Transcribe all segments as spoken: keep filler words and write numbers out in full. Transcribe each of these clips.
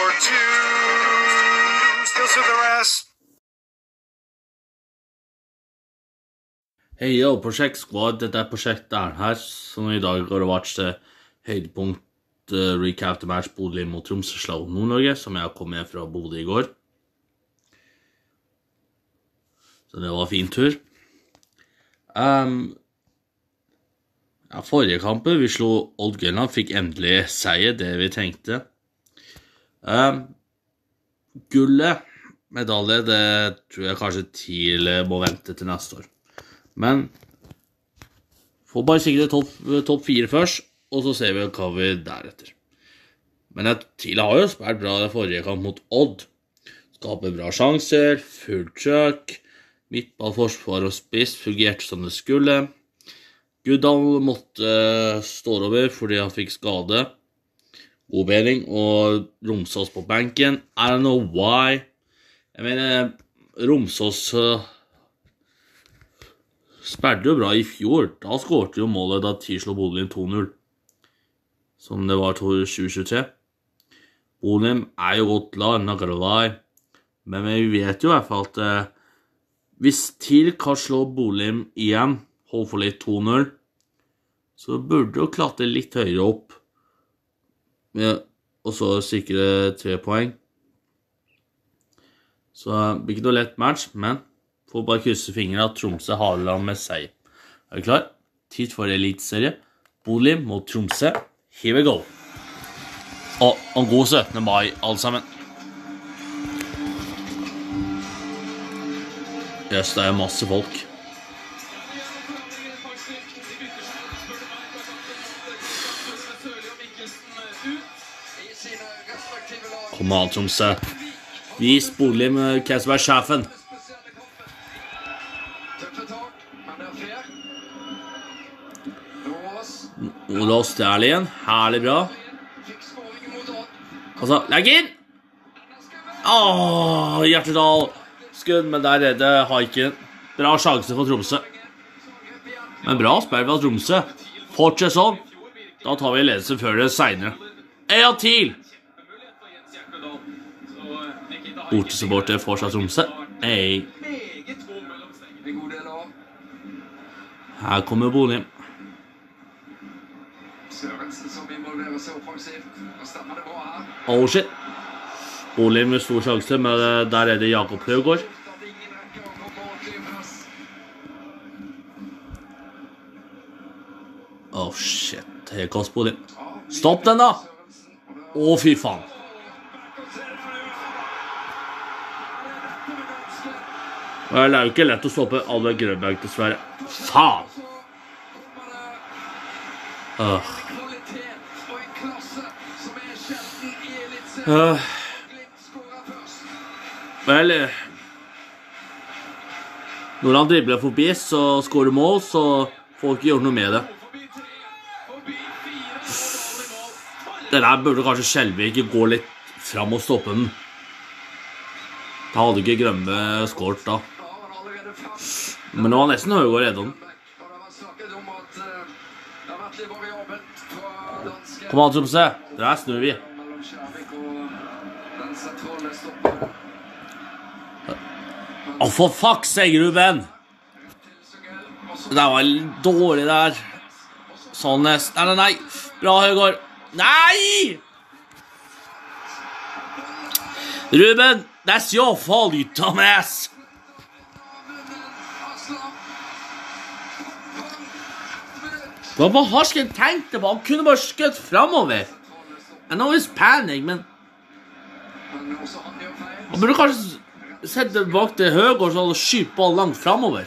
for two. Still to the rest. Hei, yo, Project Squad, dette er Project der her, som i dag går og vært til høydepunkt uh, recap til match Bodø mot Tromsø slag Nord-Norge, som jeg kom med fra Bodø i går. Så det var en fin tur. Um, ja, forrige kampen, vi slo Odd Grenland, fikk endelig seier, det vi tenkte. Um, gullet, medalje, det tror jeg kanskje TIL må vente til neste år. Men får bare sikre topp top fire først, og så ser vi hva vi deretter. Men TIL har jo spilt bra det forrige kamp mot Odd. Skaper bra sjanser, full trøkk, midtball, forsvar og spiss fungerte som det skulle. Guddal måtte stå over fordi han fikk skade. God bedring, og Romsås på benken. I don't know why. Jeg mener, Romsås spilte jo bra i fjor. Da skårte jo målet da TIL slå Bodø to null. Som det var til tjue tjuetre. Bodø er jo godt lag, not gonna lie. Men vi vet jo i hvert fall at eh, hvis TIL kan slå Bodø igjen, hopefully to null, så burde jo klatre litt høyere opp. Ja, og så sikre tre poeng. Så det blir ikke noe lett match, men får bare krysse fingrene at Tromsø har land med seg. Er du klar? Tid for eliteserie. Bodø mot Tromsø. Here we go. Og en god syttende mai, alle sammen. Jøss, det er masse folk. Kom an, Tromsø. Vis Bodø med hva som er sjefen. Olås til Erlien, herlig bra. Altså, legg inn! Åh, Hjertedal. Skudd, men der er det Haiken. Bra sjanse for Tromsø. Men bra spill fra Tromsø. Fortsett sånn. Da tar vi ledelse før det senere. En til! Bortesupporter fortsatt Tromsø. Hei. Her kommer Bodø. Oh shit. Bodø med stor sjanse, men der er det Jakob Høgård. Oh shit, helt kast Bodø. Stopp den da! Å fy faen. Det er jo ikke lett å stoppe alle Grønberg dessverre. Faen! Uh. Uh. Vel, når han dribler forbi, så skårer mål, så får ikke gjort noe med det. Det der burde kanskje Skjelvik gå litt fram og stoppe den. Da hadde ikke Grønbe skåret da. Men nå var nesten Høgård redde den. Kom an, Tromsø. Der snur vi. Å, for fuck seg, Ruben! Det var dårlig der. Sånn nest. Nei, nei, nei. Bra, Høgård. Nei! Ruben, that's your fault, you dumbass. Hva var Harsken tenkte på? Han kunne bare skutt fremover. I know it's panic, men han burde kanskje sette bak til Høgård og skyte ball langt fremover.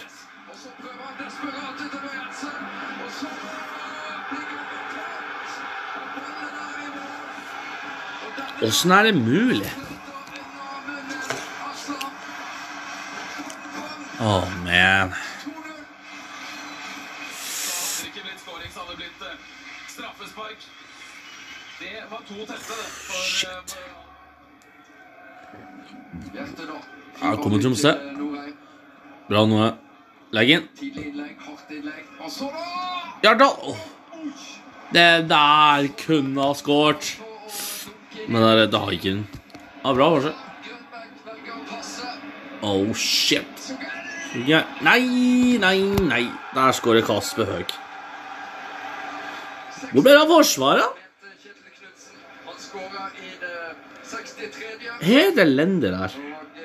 Hvordan er det mulig? Oh man. Shit. Her kommer Tromsø. Bra nå. Legg inn. Hjertedal. Det der kunne ha skåret. Men der, det har ikke den. Ja, bra forsøk. Oh, shit. Ja. Nei, nei, nei. Der skårer Kasper Høeg. Hvor ble det av forsvaret? Helt elendig der.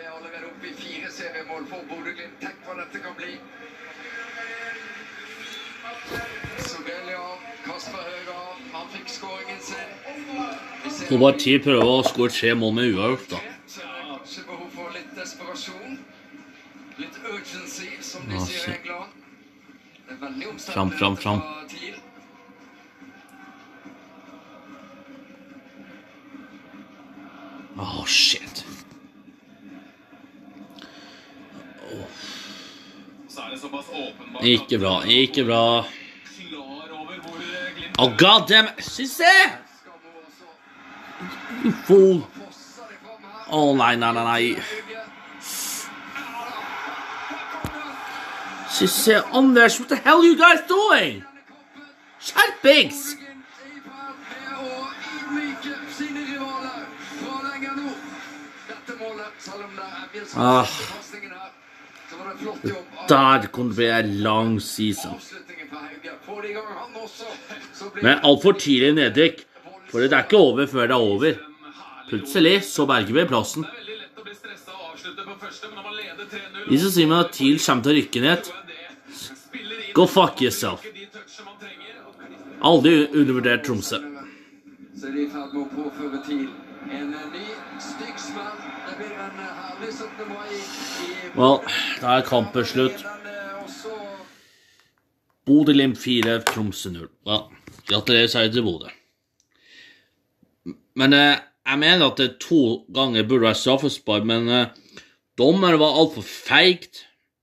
Så bare tid prøver å skåre tre mål med uavgjort da. Fram, fram, fram. Åh, oh, shit. Oh. Ikke bra, ikke bra. Oh, god damn it. Sisse! You fool. Oh, nei, nei, nei, nei. Sisse, Anders, what the hell are you guys doing? Skjerpings! Ah. Der kunne det bli en lang season. Men alt for tidlig nedrykk, for det er ikke over før det er over. Plutselig så berger vi plassen. De som sier meg at TIL kommer til å rykke ned, go fuck yourself. Aldri undervurdert Tromsø. Så er de i ferd med å påføre TIL en ny styggsmann. Det blir en herlig syttende mai. Well, da er kampen slutt. Bodø/Glimt fire, Tromsø null. Well, gratulerer seg til Bodø. Men eh, jeg mener at det to ganger burde være straffespark, men eh, dommer var alt for feigt.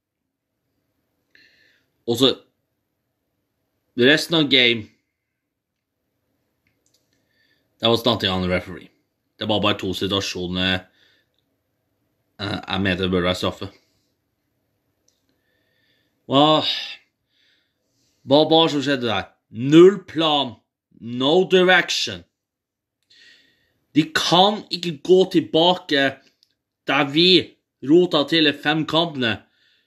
Og så resten av game det var nothing on the referee. Det var bare to situasjoner eh, jeg mener det burde være straffe. Hva Hva var som skjedde der? Null plan, no direction. De kan ikke gå tilbake der vi rota til i fem kampene.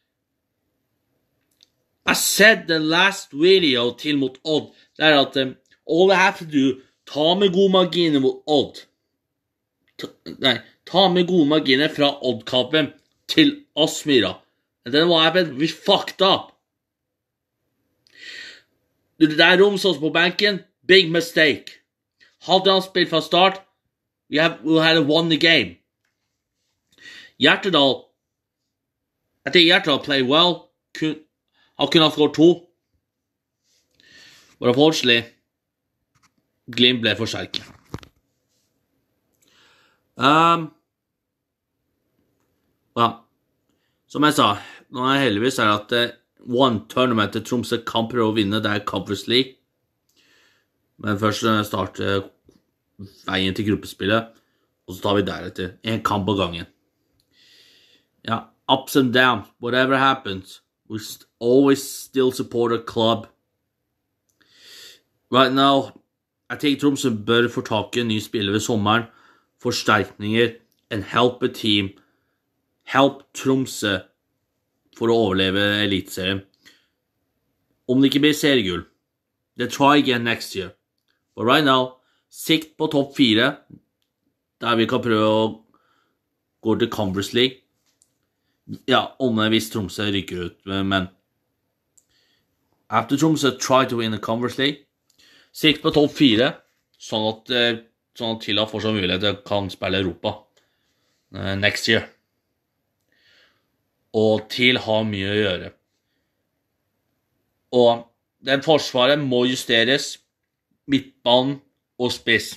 I said the last video til mot Odd, det er at um, all I have to do, ta med gode marginer mot Odd. Ta, nei, ta med gode marginer fra Odd-kampen til Aspmyra. And then what happened? We fucked up. Det der Romsås på benken, big mistake. Hadde han spilt fra start, we, have, we had won the game. Hjertedal, I think Hjertedal played well. Kun, han kunne ha skåret to. But unfortunately, Glimt ble for sterke. Um, well, som jeg sa, nå er jeg heldigvis er at uh, one tournament til Tromsø kan prøve å vinne, det er Conference League. Men først starter veien til gruppespillet, og så tar vi deretter en kamp av gangen. Ja, ups and downs, whatever happens, we always still support a club. Right now, jeg tenker Tromsø bør få tak i en ny spiller ved sommeren, forsterkninger, and help a team, help Tromsø for å overleve elitserien. Om det ikke blir seriegull, they try again next year. But right now, sikt på topp fire, der vi kan prøve å gå til Conference League. Ja, om det hvis Tromsø rykker ut, men after Tromsø try to win the Conference League, sikt på topp fire, sånn at, sånn at Tilla får så mulighet til å kan spille Europa uh, next year. Og TIL har mye å gjøre. Og den forsvaret må justeres, midtbanen og spiss.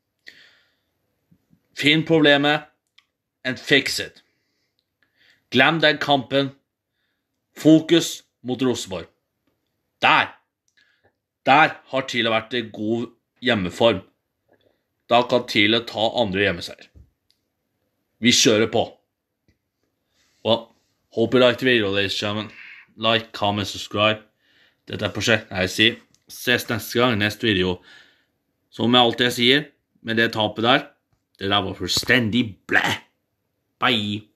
Finn problemet, and fix it. Glem den kampen. Fokus mot Rosenborg. Der! Der har TIL vært i god hjemmeform. Da kan TIL ta andre hjemmeseier. Vi kjører på. Well, hope you liked the video, ladies and gentlemen. Like, comment, subscribe. Dette er prosjektet jeg sier. Ses neste gang i neste video. Som jeg alltid sier, med det tapet der, Det der var fullstendig blæ. Bye.